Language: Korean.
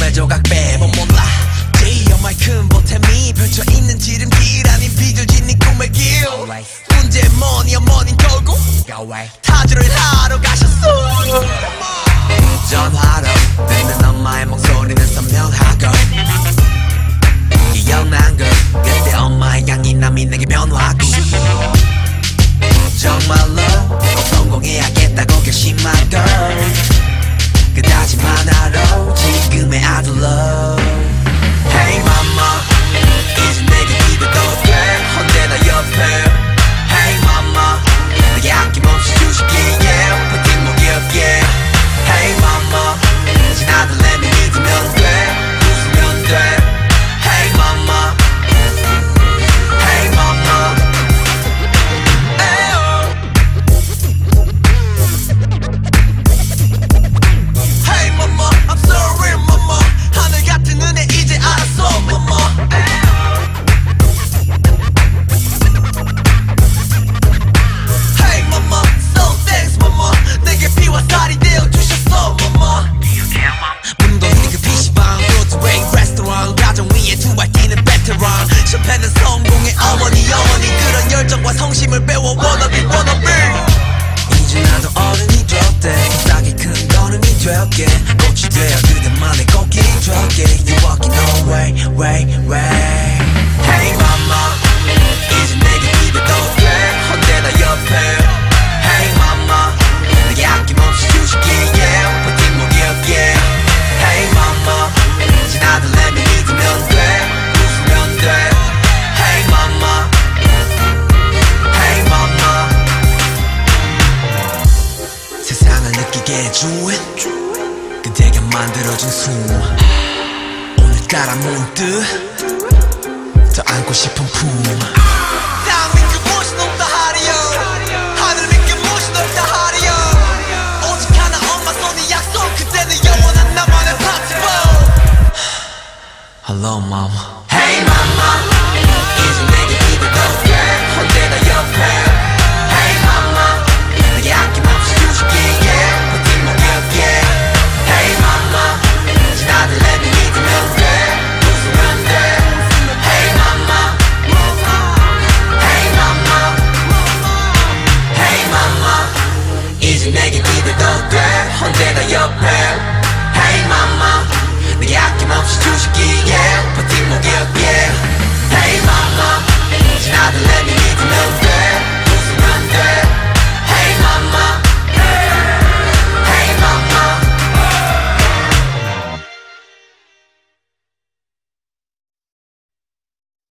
꿈의 조각 빼면 몰라 지연만큼 보탬이 펼쳐있는 지름길 아닌 비둘기 네 꿈의 길 문제 뭐니 어머닌 결국 타주를 하러 가셨어 전화로 듣는 엄마의 목소리는 선명하고 기억난 걸 그때 엄마의 강인함이 내게 변화하고 정말로 꼭 성공해야겠다고 결심한 걸 그다지 하나로 지금의 아들로 Hey mama 이제 내게 기대도 돼 언제나 옆에 Hey mama 내게 아낌없이 주시기에 버팀목이었기에 Hey mama 진 아들 내미 믿으면 돼 웃으면 돼 Hey mama Hey mama Hey mama I'm sorry mama 하늘 같은 은혜 이제 알았어 mama Hey mama so thanks mama 내게 피와 살이 되어주셨어 mama 문도 그 PC방 브로드웨이 레스토랑 가정 위에 두 발 뛰는 베테랑 실패는 성공의 어머니 그런 열정과 성심을 배워 wannabe 이제 나도 어른이 되었대 싹이 큰 걸음이 되었게 꽃이 되어 그대만의 꽃길이 되었게 You walking away Hey mama 이제 내게 기대도 돼 언제나 옆에 Hey mama 내게 아낌없이 주시기에 버팀목이었기에 Hey mama 진 아들 내미 믿으면 돼 웃으면 돼 Hey mama Hey mama 세상을 느끼게 해준 그대가 만들어준 숨 오늘따라 문득 더 안고 싶은 품 땅 믿고 무엇이 높다 하리요 하늘 믿고 무엇이 넓다 하리요 오직 하나 엄마 손이 약속 그때는 영원한 나만의 파티보 Hello mama Hey mama 이제 내게 기대도 돼 언제나 옆에 Hey mama 내게 아낌없이 주시기에 버팀목이었기에 Hey mama 진 아들 내미 믿으면 돼 웃으면 돼 Hey mama Hey mama Hey mama 이제 내게 기대도 돼 언제나 옆에 Hey mama 내게 아낌없이 주시기에